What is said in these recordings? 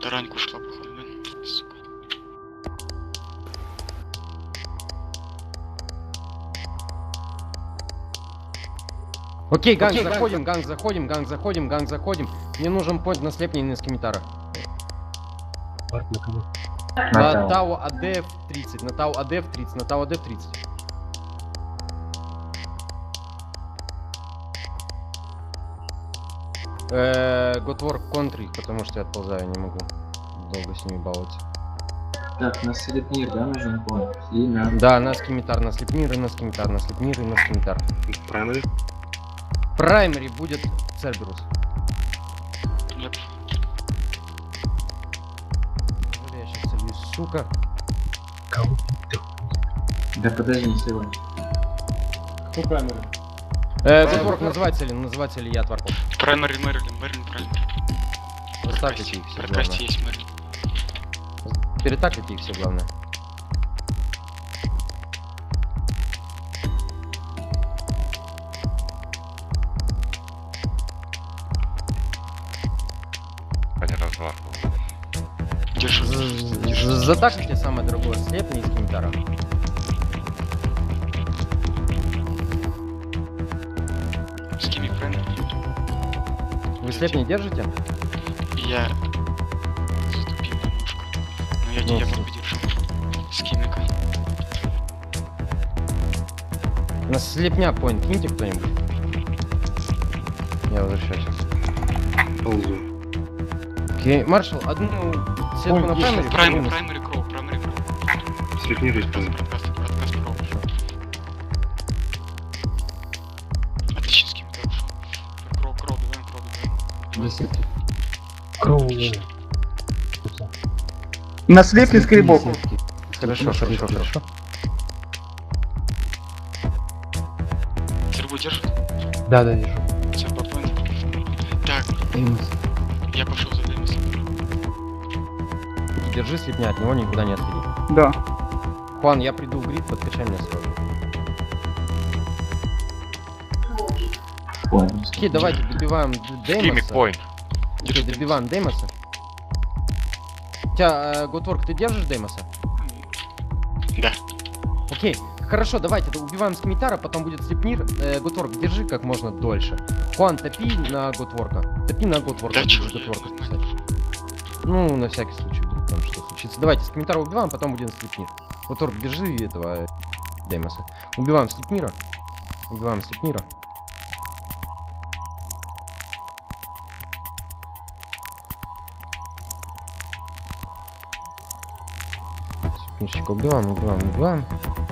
Тараньку ушла, походу, да? Сука. Окей, ганг, заходим, ганг, заходим, ганг, заходим, ганг, заходим. Мне нужен поинт на слепнение на скимитара. На Тау АДФ 30, на Тау АДФ 30, на Тау АДФ 30. Готворк контри, потому что я отползаю, не могу долго с ними баловаться. Так, на слепнир, да, нужен поинт? И на... Да, на скимитар, на слепнир и на скимитар, на слепнир и на скимитар. Праймери? Праймери будет Церберус. Нет. Я сейчас целюсь, сука. Да подожди, не сливай. Кто камеры? Готворк, называется ли я Тварков? Праймери, Мэрилин, праймери. Оставьте их все, главное. Прокасте есть Мэрилин. Перетаклите их все, главное. Один раз, два. Держи. Затаклите самое дорогое слепни из комментара. Скими праймери. Вы слепни держите? Я затупил немножко. Но я Ну, тебя поддержу. Скимика. На слепня поинт киньте кто-нибудь. Я возвращаюсь. Ползу. Окей, маршал, одну сетку на праймере. Праймери кроу. Слепнир есть ползу. Подкаст кроу. Отлично, скимика ушел. Кроу, добавим. Кроу. На слепе скребок. Хорошо. Серву держит? Да, держу. Все, по поинту. Так, я пошел за Демисом. Держи слепня, от него никуда не отходи. Да. Хуан, я приду в грид, подкачай меня сразу. Поинт. Окей, давайте добиваем Скимик Деймоса. поинт. Окей, добиваем Деймоса. Тебя, Готворк, ты держишь Деймоса? Да. Окей, хорошо, давайте убиваем Скимитара, потом будет Слепнир. Готворк, держи как можно дольше. Хуан, топи на Готворка. Топи на Готворка. Да, чё, будешь Готворка спасать. Ну, на всякий случай, вдруг там что случится. Давайте Скимитара убиваем, потом будем Слепнир. Готворк, держи этого Деймоса. Убиваем Слепнира. Слепнирчика убиваем.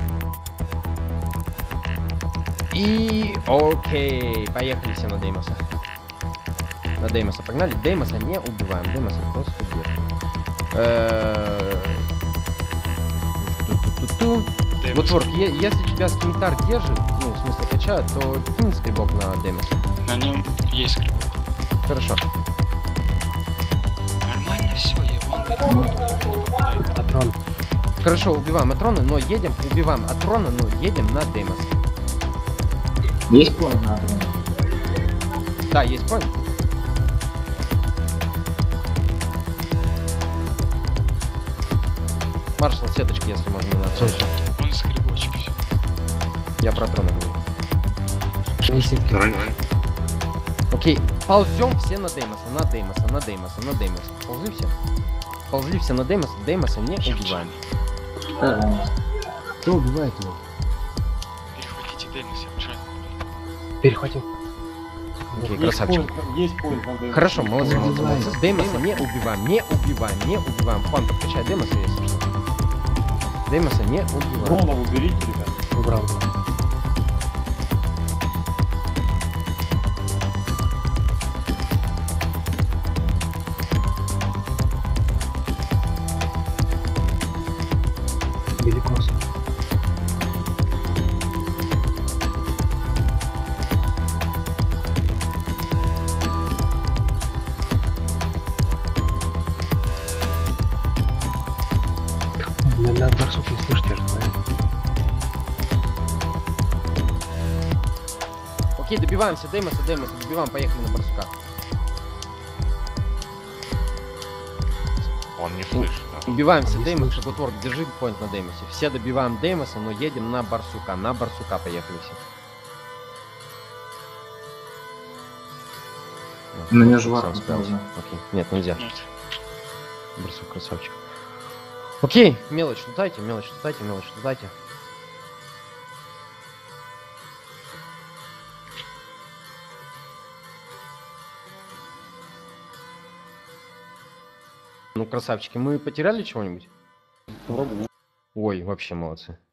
И окей, поехали все на Деймоса. На Деймоса погнали. Деймоса не убиваем, Деймоса просто держим. Готворк, если тебя скимитар держит, ну, в смысле качает, то кинь скребок на Деймоса. На нем есть скрипок. Хорошо. Нормально все, я Атрон. Хорошо, убиваем Атрона, но едем на Деймоса. Есть поинт на Атрон? Да, есть поинт. Маршал, сеточки, если можно, не надо. Он скребочек. Я про Атрона говорю. Рань. Окей, ползем все на Деймоса. Ползли все на Деймоса. Деймоса не убиваем. Кто убивает его? Перехватите Демис, я мешаю. Перехватил. Окей, красавчик. Есть поинт на Деймосе. Хорошо, молодцы. Деймоса не убиваем. Хуан, подкачай Деймоса, если что. Деймоса не убиваем. Дрона уберите, ребят. Убрал. Великос. На барсук не слышите, да? Окей, добиваемся Деймоса, добиваем, поехали на барсука. Он не слышит. Да. Убиваемся Деймос, Шагутворк, держи поинт на Деймосе. Все добиваем Деймоса, но едем на Барсука. На Барсука поехали все. На меня Сам жвачка справился. можно. Окей. Нет, нельзя. Нет. Барсук красавчик. Окей, мелочь лутайте, мелочь лутайте, мелочь лутайте. Ну, красавчики, мы потеряли чего-нибудь? Ой, вообще молодцы.